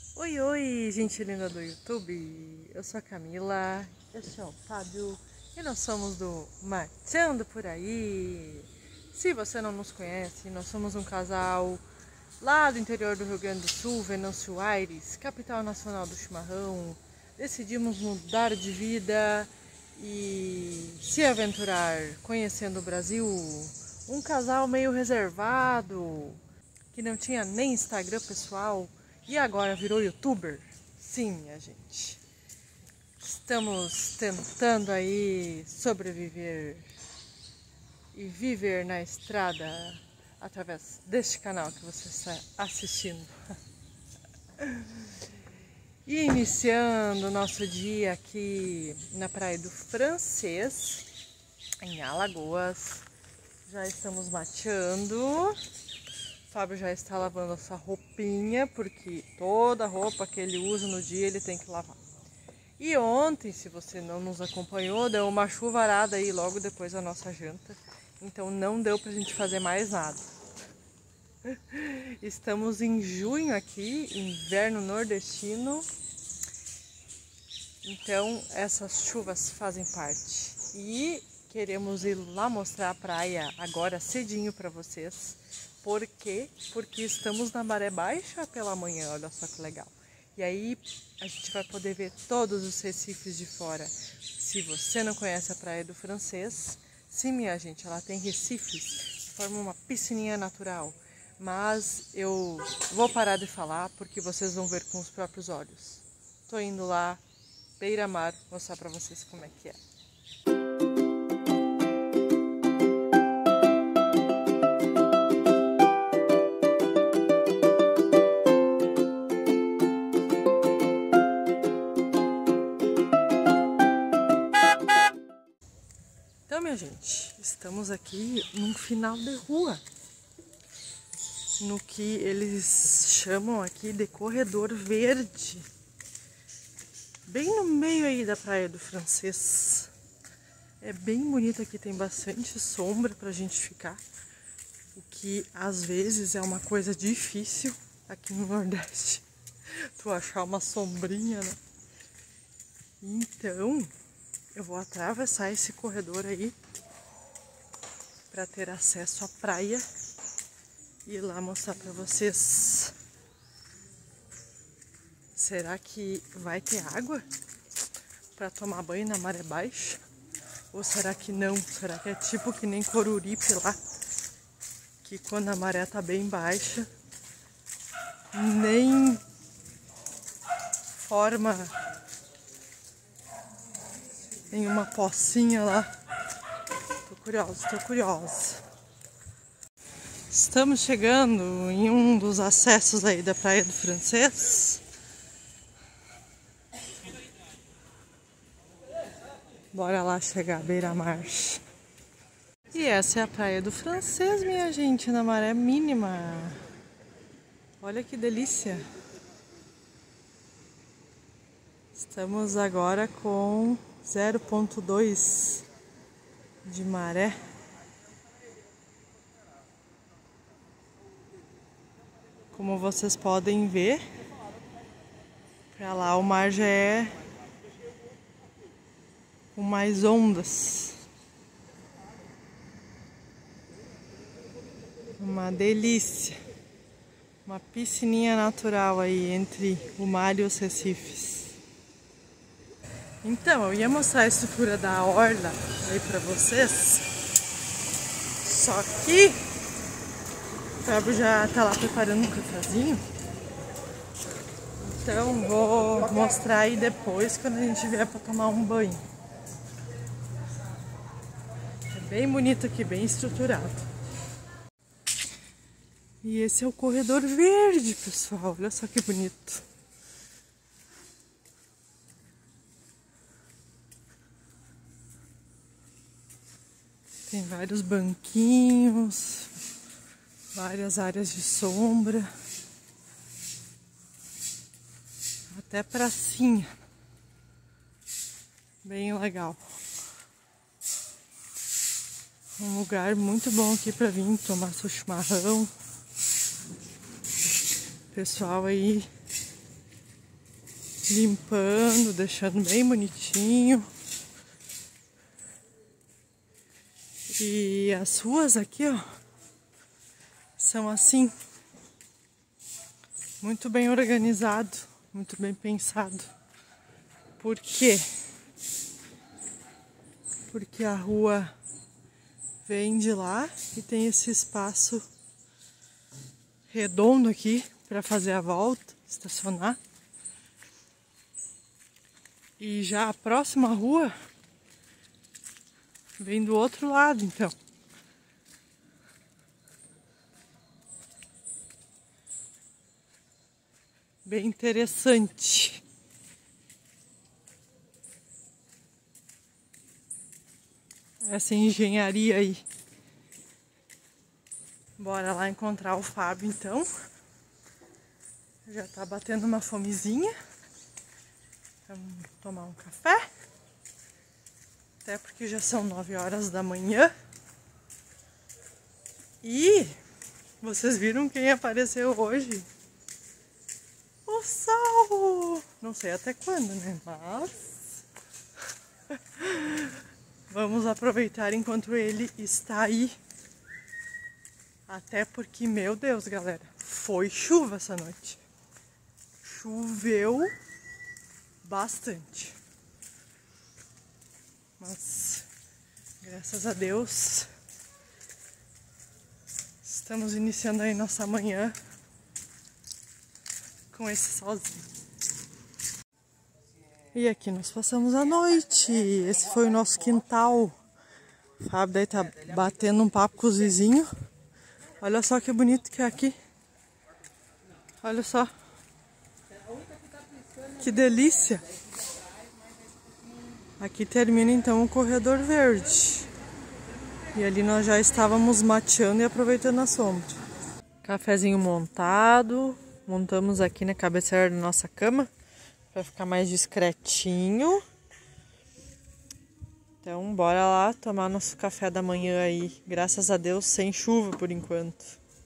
Oi, oi, gente linda do YouTube. Eu sou a Camila, este é o Fábio e nós somos do Mateando por Aí. Se você não nos conhece, nós somos um casal lá do interior do Rio Grande do Sul, Venâncio Aires, capital nacional do chimarrão. Decidimos mudar de vida e se aventurar conhecendo o Brasil. Um casal meio reservado, que não tinha nem Instagram pessoal e agora virou youtuber. Sim, minha gente. Estamos tentando aí sobreviver e viver na estrada através deste canal que você está assistindo. E iniciando o nosso dia aqui na Praia do Francês, em Alagoas. Já estamos mateando. O Fábio já está lavando a sua roupinha, porque toda roupa que ele usa no dia ele tem que lavar. E ontem, se você não nos acompanhou, deu uma chuvarada aí logo depois da nossa janta. Então não deu pra gente fazer mais nada. Estamos em junho aqui, inverno nordestino. Então essas chuvas fazem parte. E queremos ir lá mostrar a praia agora cedinho para vocês. Por quê? Porque estamos na maré baixa pela manhã, olha só que legal. E aí a gente vai poder ver todos os recifes de fora. Se você não conhece a Praia do Francês, sim, minha gente, ela tem recifes, forma uma piscininha natural. Mas eu vou parar de falar porque vocês vão ver com os próprios olhos. Tô indo lá, beira-mar, mostrar pra vocês como é que é. Então, minha gente, estamos aqui num final de rua, no que eles chamam aqui de corredor verde, bem no meio aí da Praia do Francês. É bem bonito aqui, tem bastante sombra pra gente ficar, o que às vezes é uma coisa difícil aqui no Nordeste, tu achar uma sombrinha, né? Então eu vou atravessar esse corredor aí para ter acesso à praia e ir lá mostrar para vocês. Será que vai ter água para tomar banho na maré baixa? Ou será que não? Será que é tipo que nem Coruripe lá, que quando a maré tá bem baixa nem forma nenhuma pocinha lá? Tô curiosa. Estamos chegando em um dos acessos aí da Praia do Francês. Bora lá chegar à beira-mar. E essa é a Praia do Francês, minha gente, na maré mínima. Olha que delícia. Estamos agora com 0,2 de maré. Como vocês podem ver, pra lá o mar já é com mais ondas. Uma delícia. Uma piscininha natural aí entre o mar e os recifes. Então, eu ia mostrar a estrutura da orla aí pra vocês. Só que o Fábio já tá lá preparando um cafezinho. Então vou mostrar aí depois, quando a gente vier pra tomar um banho. É bem bonito aqui, bem estruturado. E esse é o corredor verde, pessoal. Olha só que bonito. Tem vários banquinhos, várias áreas de sombra, até pracinha. Bem legal. Um lugar muito bom aqui para vir tomar seu chimarrão. Pessoal aí limpando, deixando bem bonitinho. E as ruas aqui, ó, são assim, muito bem organizado, muito bem pensado. Por quê? Porque a rua vem de lá e tem esse espaço redondo aqui para fazer a volta, estacionar. E já a próxima rua vem do outro lado, então. Bem interessante. Essa engenharia aí. Bora lá encontrar o Fábio, então. Já tá batendo uma fomezinha. Vamos tomar um café. Até porque já são 9 horas da manhã. E vocês viram quem apareceu hoje? O sol! Não sei até quando, né? Mas vamos aproveitar enquanto ele está aí. Até porque, meu Deus, galera, foi chuva essa noite. Choveu bastante. Mas, graças a Deus, estamos iniciando aí nossa manhã com esse solzinho. E aqui nós passamos a noite. Esse foi o nosso quintal. O Fábio daí tá batendo um papo com os vizinhos. Olha só que bonito que é aqui. Olha só. Que delícia. Aqui termina então o corredor verde. E ali nós já estávamos mateando e aproveitando a sombra. Cafezinho montado. Montamos aqui na cabeceira da nossa cama para ficar mais discretinho. Então bora lá tomar nosso café da manhã aí. Graças a Deus sem chuva por enquanto.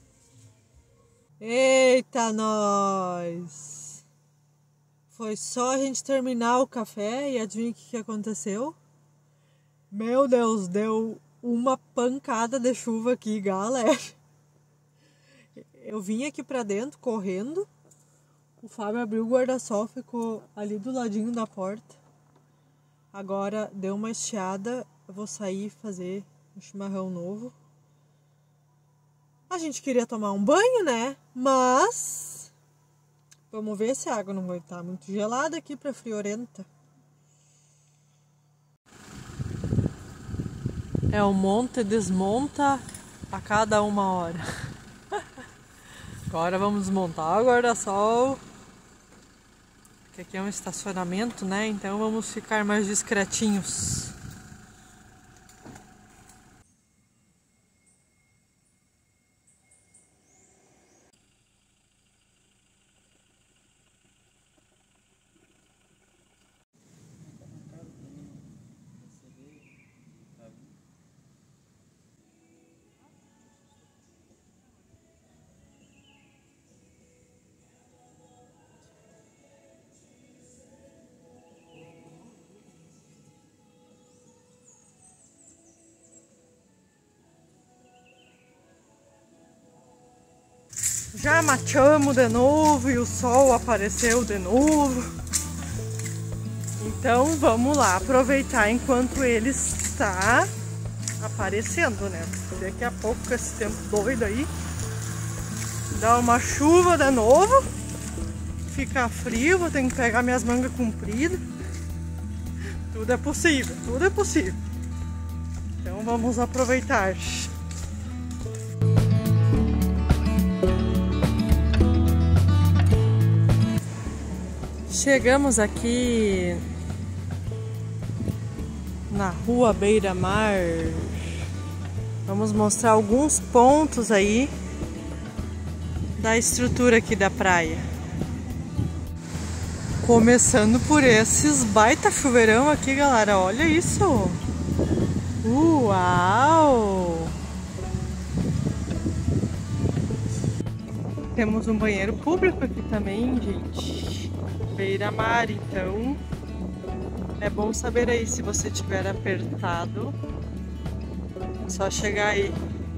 Eita nós! Foi só a gente terminar o café e adivinha o que aconteceu? Meu Deus, deu uma pancada de chuva aqui, galera. Eu vim aqui pra dentro correndo. O Fábio abriu o guarda-sol, ficou ali do ladinho da porta. Agora deu uma estiada, eu vou sair fazer um chimarrão novo. A gente queria tomar um banho, né? Mas vamos ver se a água não vai estar muito gelada aqui pra friorenta. É um monta e desmonta a cada 1 hora. Agora vamos desmontar o guarda-sol. Porque aqui é um estacionamento, né? Então vamos ficar mais discretinhos. Já mateamos de novo e o sol apareceu de novo. Então vamos lá aproveitar enquanto ele está aparecendo, né? Daqui a pouco, com esse tempo doido aí, dá uma chuva de novo, fica frio, vou ter que pegar minhas mangas compridas. Tudo é possível, tudo é possível. Então vamos aproveitar. Chegamos aqui na rua Beira-Mar. Vamos mostrar alguns pontos aí da estrutura aqui da praia. Começando por esses baita chuveirão aqui, galera. Olha isso! Uau! Temos um banheiro público aqui também, gente. beira-mar, então é bom saber aí se você estiver apertado, é só chegar aí.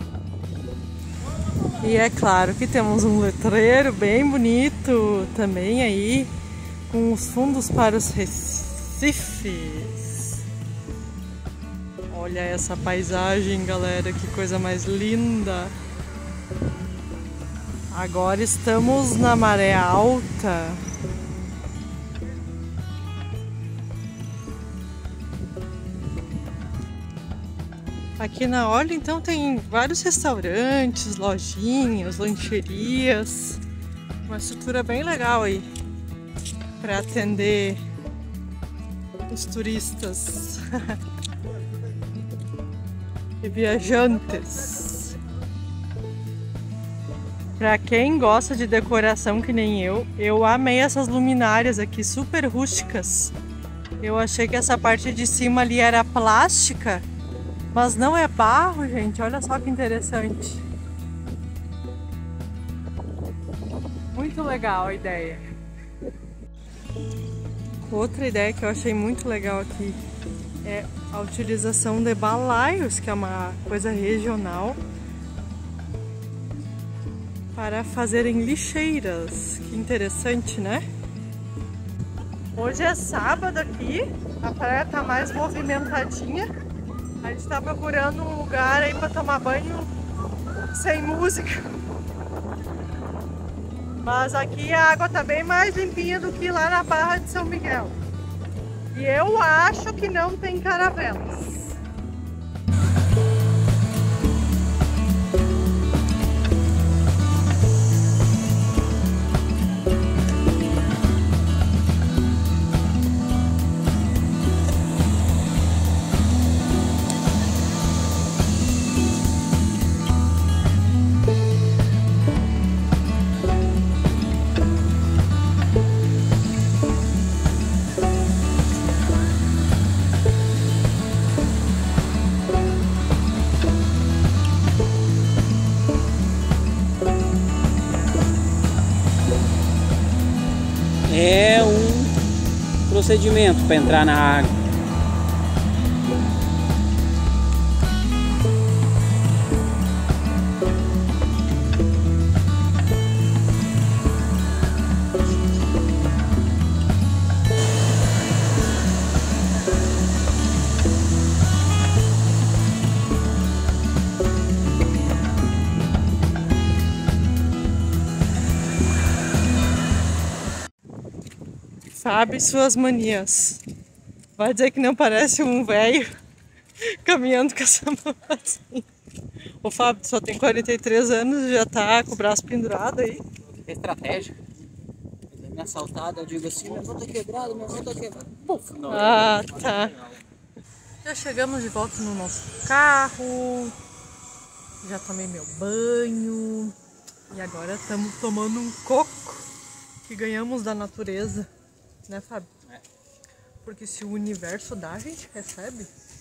E é claro que temos um letreiro bem bonito também aí, com os fundos para os recifes. Olha essa paisagem, galera, que coisa mais linda. Agora estamos na maré alta. Aqui na orla, então, tem vários restaurantes, lojinhas, lancherias. Uma estrutura bem legal aí para atender os turistas e viajantes. Para quem gosta de decoração que nem eu amei essas luminárias aqui, super rústicas. Eu achei que essa parte de cima ali era plástica, mas não é barro, gente. Olha só que interessante. Muito legal a ideia. Outra ideia que eu achei muito legal aqui é a utilização de balaios, que é uma coisa regional, para fazerem lixeiras. Que interessante, né? Hoje é sábado aqui, a praia tá mais movimentadinha. A gente tá procurando um lugar aí para tomar banho sem música. Mas aqui a água tá bem mais limpinha do que lá na Barra de São Miguel. E eu acho que não tem caravelas. É um procedimento para entrar na água. Sabe suas manias. Vai dizer que não parece um velho caminhando com essa mão assim. O Fábio só tem 43 anos e já tá com o braço pendurado aí. Estratégia. Me assaltada, eu digo assim, minha mão tá quebrada, minha mão tá quebrada. Puf, não. Ah, tá. Já chegamos de volta no nosso carro. Já tomei meu banho. E agora estamos tomando um coco que ganhamos da natureza. Né, Fábio? É. Porque se o universo dá, a gente recebe.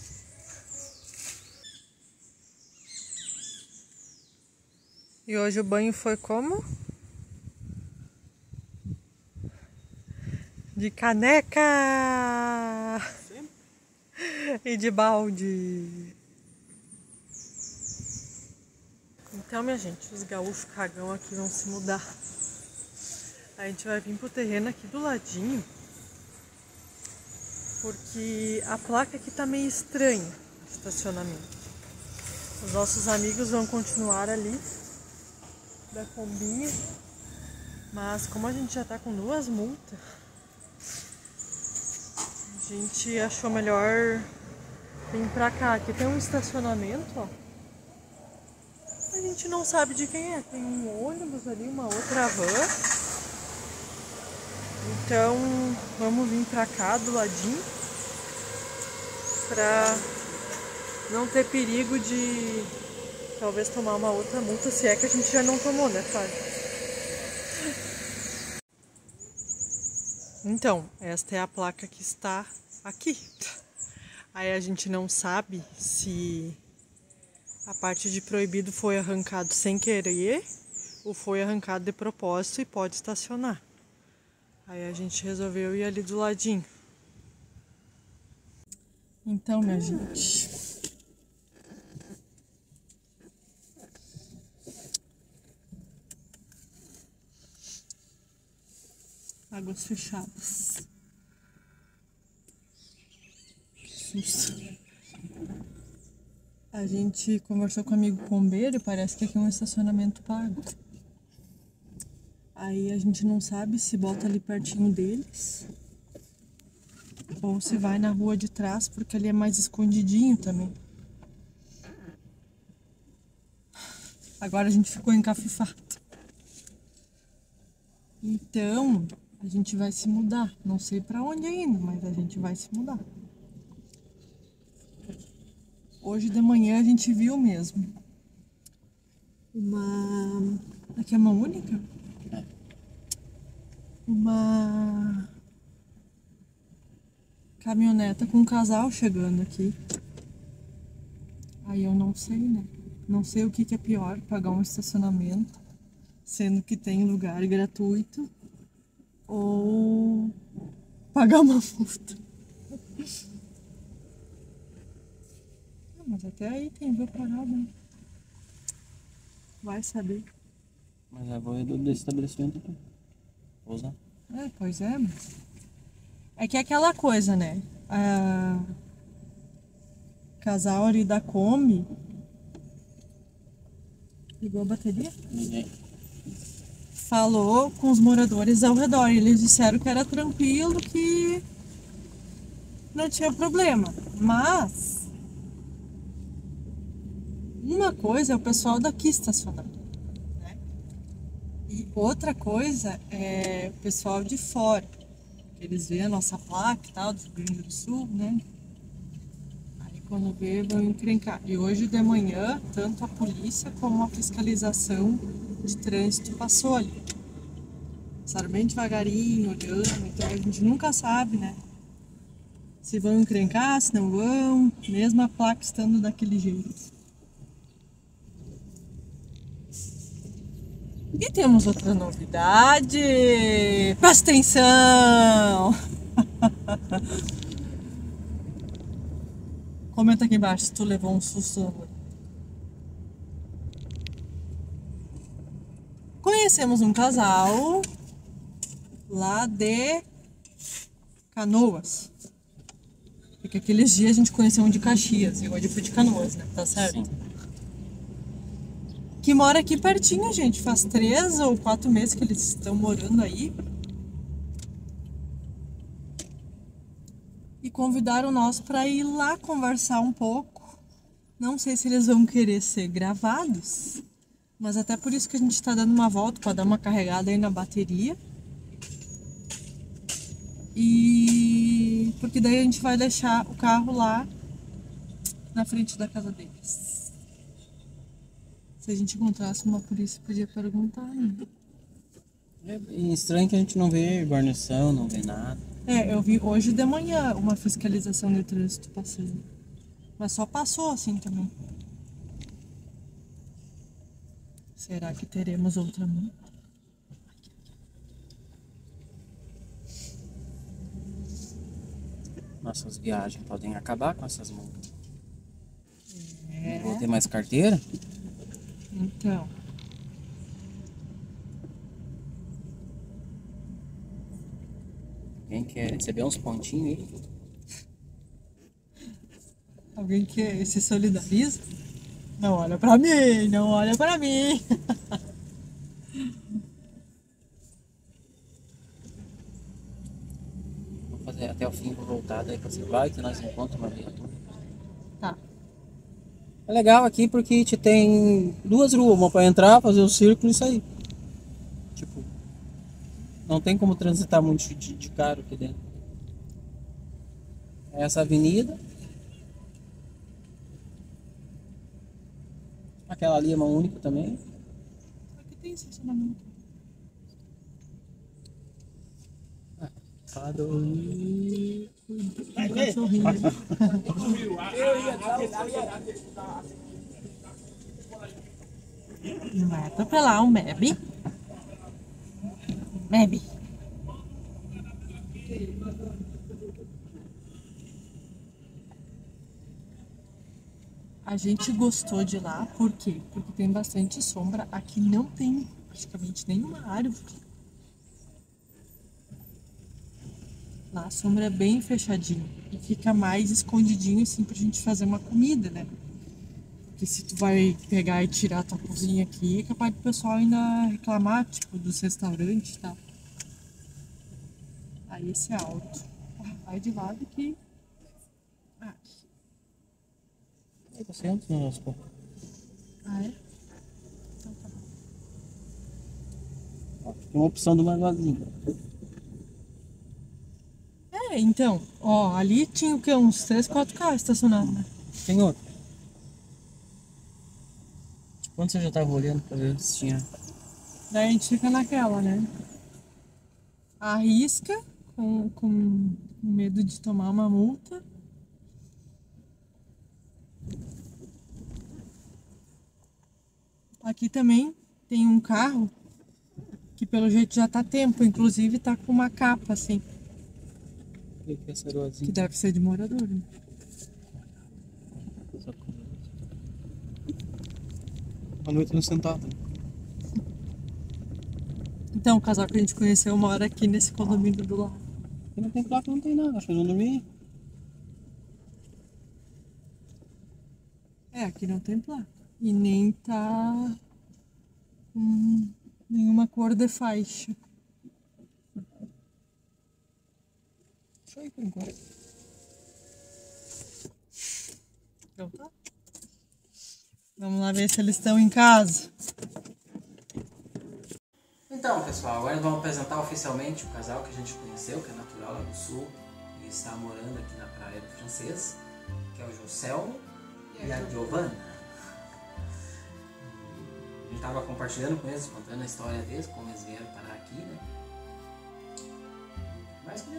E hoje o banho foi como? De caneca! Sim. E de balde. Então, minha gente, os gaúchos cagão aqui vão se mudar. A gente vai vir pro terreno aqui do ladinho, porque a placa aqui tá meio estranha, estacionamento. Os nossos amigos vão continuar ali, da combinha, mas como a gente já tá com 2 multas, a gente achou melhor vir pra cá. Aqui tem um estacionamento, ó. A gente não sabe de quem é, tem um ônibus ali, uma outra van. Então vamos vir pra cá do ladinho pra não ter perigo de talvez tomar uma outra multa, se é que a gente já não tomou, né, Fábio? Então, esta é a placa que está aqui. Aí a gente não sabe se a parte de proibido foi arrancado sem querer ou foi arrancado de propósito e pode estacionar. Aí a gente resolveu ir ali do ladinho. Então, minha gente, águas fechadas. Susto. A gente conversou com o amigo bombeiro e parece que aqui é um estacionamento pago. Aí a gente não sabe se bota ali pertinho deles ou se vai na rua de trás, porque ali é mais escondidinho também. Agora a gente ficou encafifado. Então, a gente vai se mudar. Não sei pra onde ainda, mas a gente vai se mudar. Hoje de manhã a gente viu mesmo uma... Aqui é uma única? Uma caminhoneta com um casal chegando aqui. Aí eu não sei, né? Não sei o que é pior, pagar um estacionamento, sendo que tem lugar gratuito, ou pagar uma multa. Mas até aí tem viu parada, né? Vai saber. Mas a avó é do estabelecimento aqui. Vou usar. Pois é, mas... É que é aquela coisa, né? A casal ali da Kombi... Ligou a bateria? Ninguém. Falou com os moradores ao redor. E eles disseram que era tranquilo, que não tinha problema. Mas... uma coisa é o pessoal daqui estacionando, né? E outra coisa é o pessoal de fora. Eles veem a nossa placa e tal, do Rio Grande do Sul, né? Aí quando vê, vão encrencar. E hoje de manhã, tanto a polícia como a fiscalização de trânsito passou ali. Passaram bem devagarinho, olhando, então a gente nunca sabe, né? Se vão encrencar, se não vão, mesmo a placa estando daquele jeito. E temos outra novidade. Presta atenção! Comenta aqui embaixo se tu levou um susto. Conhecemos um casal lá de Canoas. Porque aqueles dias a gente conheceu um de Caxias e hoje foi de Canoas, né? Tá certo? Sim. Que mora aqui pertinho, gente. Faz 3 ou 4 meses que eles estão morando aí. E convidaram nós para ir lá conversar um pouco. Não sei se eles vão querer ser gravados, mas até por isso que a gente está dando uma volta para dar uma carregada aí na bateria. E porque daí a gente vai deixar o carro lá na frente da casa deles. Se a gente encontrasse uma polícia, podia perguntar, né? É estranho que a gente não vê guarnição, não vê nada. Eu vi hoje de manhã uma fiscalização de trânsito passando. Mas só passou assim também. Será que teremos outra multa? Nossas viagens podem acabar com essas multas. Não vou ter mais carteira? Então. Quem quer receber uns pontinhos aí? Alguém que se solidariza? Não olha pra mim, não olha pra mim. Vou fazer até o fim, vou voltar daí pra Silvai, que nós encontramos uma viatura. Tá. É legal aqui porque te tem 2 ruas, uma pra entrar, fazer o círculo e sair. Tipo, não tem como transitar muito de carro aqui dentro. Essa avenida. Aquela ali é uma única também. Aqui tem estacionamento. Padre. Um cachorrinho. Não vai atropelar um bebe. Bebe. A gente gostou de lá, por quê? Porque tem bastante sombra. Aqui não tem praticamente nenhuma árvore. Lá a sombra é bem fechadinha e fica mais escondidinho assim pra gente fazer uma comida, né? Porque se tu vai pegar e tirar a tua cozinha aqui, é capaz do pessoal ainda reclamar, tipo, dos restaurantes e tal. Aí esse é alto. Vai de lado que... Ah, Aí você entra no nosso pô. ah é? Então tá bom. Ó, tem uma opção do magazine. É, então, ó, ali tinha o quê? Uns 3, 4 carros estacionados, né? Tem outro. Quando você já tava olhando pra ver se tinha. Daí a gente fica naquela, né? Arrisca com medo de tomar uma multa. Aqui também tem um carro que pelo jeito já tá tempo, inclusive tá com uma capa assim, Que é essa rosinha? que deve ser de morador, né? Uma noite no sentado. Então, o casal que a gente conheceu mora aqui nesse condomínio do lado. Aqui não tem placa, não tem nada. Acho que eles vão dormir. É, aqui não tem placa. E nem tá com nenhuma cor de faixa. Deixa eu ir por enquanto. Então tá. Vamos lá ver se eles estão em casa. Então, pessoal, agora vamos apresentar oficialmente o casal que a gente conheceu, que é natural lá do sul e está morando aqui na Praia do Francês, que é o Joselmo e a Giovanna. A gente estava compartilhando com eles, contando a história deles, como eles vieram parar aqui, né? Mas, né?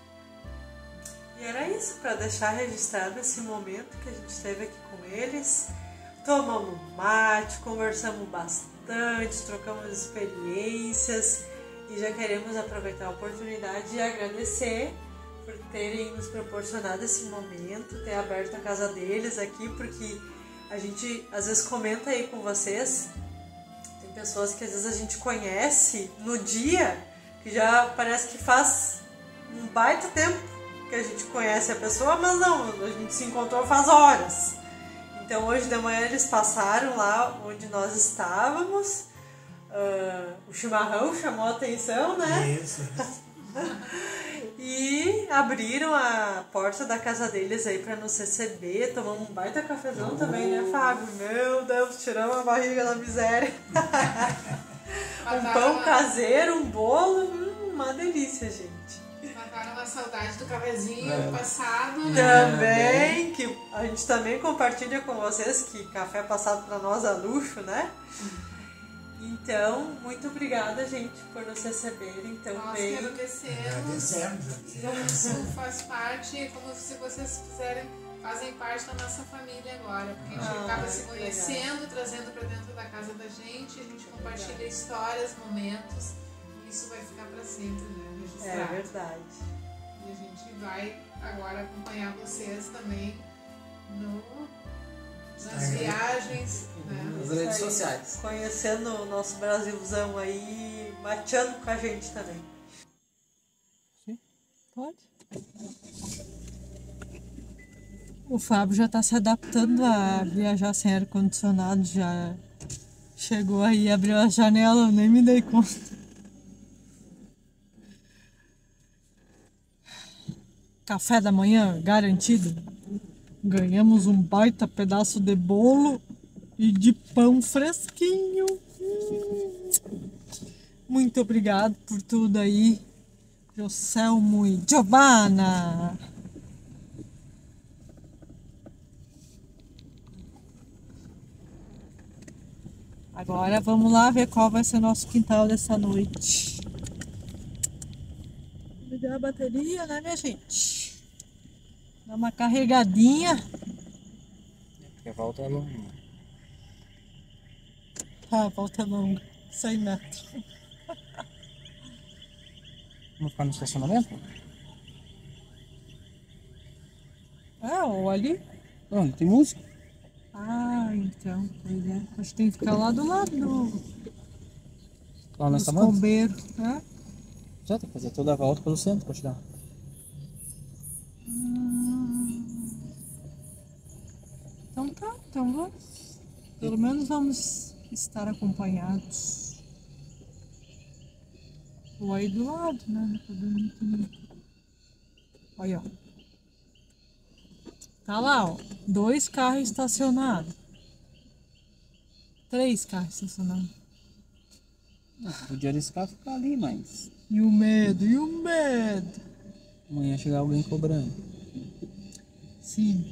E era isso, para deixar registrado esse momento que a gente esteve aqui com eles. Tomamos mate, conversamos bastante, trocamos experiências e já queremos aproveitar a oportunidade e agradecer por terem nos proporcionado esse momento, ter aberto a casa deles aqui, porque a gente às vezes comenta aí com vocês, tem pessoas que às vezes a gente conhece no dia, que já parece que faz um baita tempo que a gente conhece a pessoa, mas não, a gente se encontrou faz horas. Então hoje de manhã eles passaram lá onde nós estávamos, o chimarrão chamou a atenção, né? Isso. E abriram a porta da casa deles aí para nos receber, tomamos um baita cafezão também, né, Fábio? Meu Deus, tiramos a barriga da miséria. Um pão caseiro, um bolo, uma delícia, gente. Mataram a saudade do cafezinho passado, né? Também, que a gente também compartilha com vocês que café passado para nós é luxo, né? Então, muito obrigada, gente, por nos receberem Nós também. que agradecemos. Isso faz parte, como se vocês fazem parte da nossa família agora. Porque a gente acaba se conhecendo, trazendo para dentro da casa da gente, a gente compartilha histórias, momentos, e isso vai ficar para sempre, né? Registrado. É verdade. E a gente vai agora acompanhar vocês também nas viagens, né? Nas redes sociais. Conhecendo o nosso Brasilzão aí, mateando com a gente também. Sim. Pode? O Fábio já está se adaptando a viajar sem ar-condicionado, já chegou aí, abriu a janela, eu nem me dei conta. Café da manhã garantido. Ganhamos um baita pedaço de bolo e de pão fresquinho. Muito obrigado por tudo aí, Joselmo e Giovanna. Agora vamos lá ver qual vai ser nosso quintal dessa noite. Ligar a bateria, né, minha gente? Dá uma carregadinha. Porque a volta é longa. Ah, volta longa. 100 metros. Vamos ficar no estacionamento? É, ou ali. Não, não tem música. Ah, então, pois é. Acho que tem que ficar lá do lado Lá dos nessa mão. combeiros, né? Já tem que fazer toda a volta pelo centro pra chegar. Então tá, então vamos. Pelo menos vamos estar acompanhados. Ou aí do lado, né? Não tô dormindo também. Olha, ó. Tá lá, ó. 2 carros estacionados. 3 carros estacionados. Podia arriscar ficar ali, mas E o medo, e o medo? amanhã chegar alguém cobrando. Sim.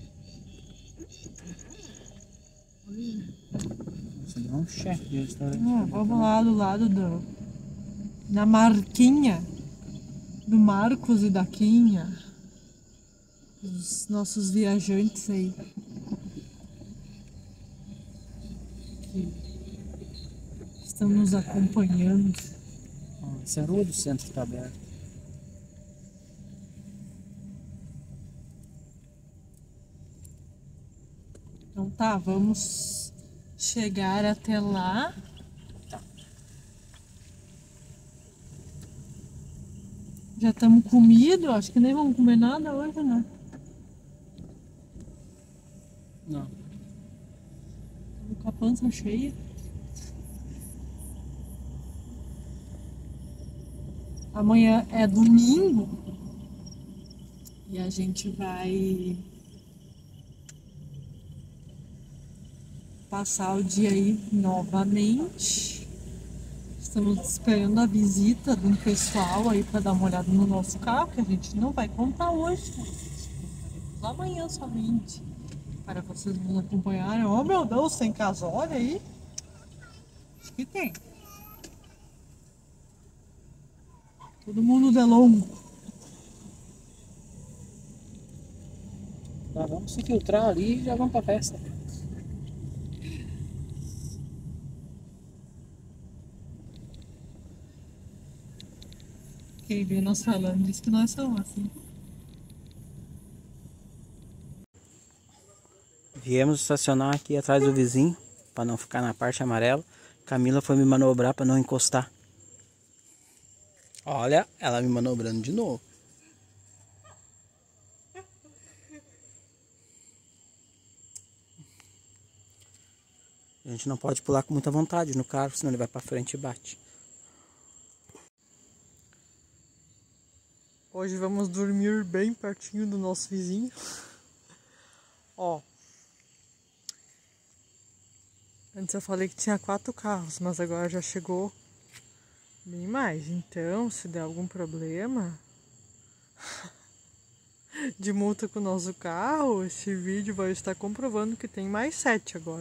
Você deu um chefe de restaurante. Vamos lá do lado da Marquinha. Do Marcos e da Quinha. Os nossos viajantes aí. Que estão nos acompanhando. Essa é a rua do centro que tá aberta. Então tá, vamos chegar até lá. Já estamos comidos, acho que nem vamos comer nada hoje, né? Não. Estamos com a pança cheia. Amanhã é domingo e a gente vai passar o dia aí novamente. Estamos esperando a visita de um pessoal aí para dar uma olhada no nosso carro, que a gente não vai contar hoje, né? Amanhã somente, para vocês nos acompanharem. Oh meu Deus, tem casório aí? Acho que tem. Todo mundo de longo. Tá, vamos se filtrar ali e já vamos pra festa. Quem vê nós falando diz que nós somos assim. Viemos estacionar aqui atrás do vizinho, para não ficar na parte amarela. Camila foi me manobrar para não encostar. Olha, ela me manobrando de novo. A gente não pode pular com muita vontade no carro, senão ele vai para frente e bate. Hoje vamos dormir bem pertinho do nosso vizinho. Ó. Antes eu falei que tinha 4 carros, mas agora já chegou bem mais. Então, se der algum problema de multa com o nosso carro, esse vídeo vai estar comprovando que tem mais 7 agora.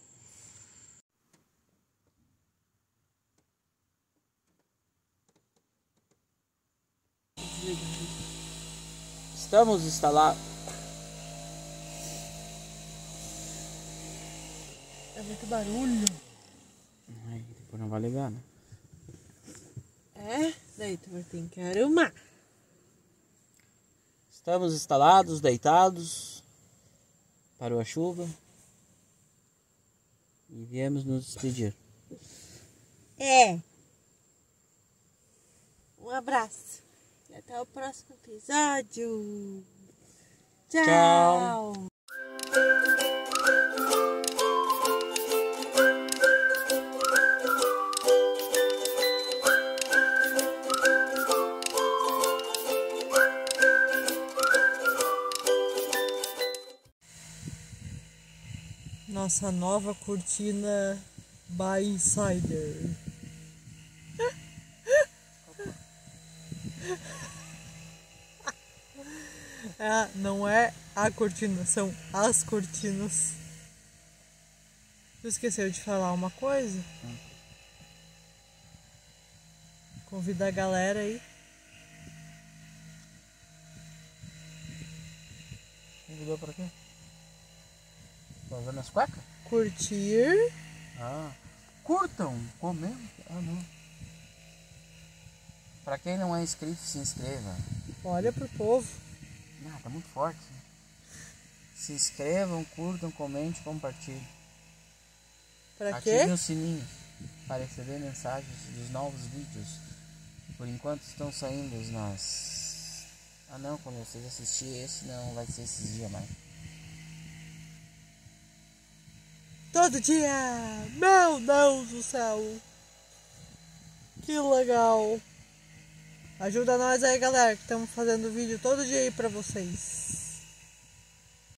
Estamos instalados. É muito barulho. Ai, depois não vai ligar, né? É? Daí tu vai ter que arrumar. Estamos instalados, deitados. Parou a chuva. E viemos nos despedir. É. Um abraço. E até o próximo episódio. Tchau. Nossa nova cortina by Cider. Não é a cortina, são as cortinas. Tu esqueceu de falar uma coisa? Convida a galera aí. Convidou pra quê? Tá vendo as cuecas? Curtir. Ah, curtam, comentem. Ah, não. Pra quem não é inscrito, se inscreva. Olha pro povo. Ah, tá muito forte. Se inscrevam, curtam, comentem, compartilhem. Pra quê? Ativem o sininho para receber mensagens dos novos vídeos. Por enquanto estão saindo os nas... Ah não, quando vocês assistirem esse não vai ser esses dias mais. Todo dia! Meu Deus do céu! Que legal! Ajuda nós aí, galera, que estamos fazendo vídeo todo dia aí pra vocês.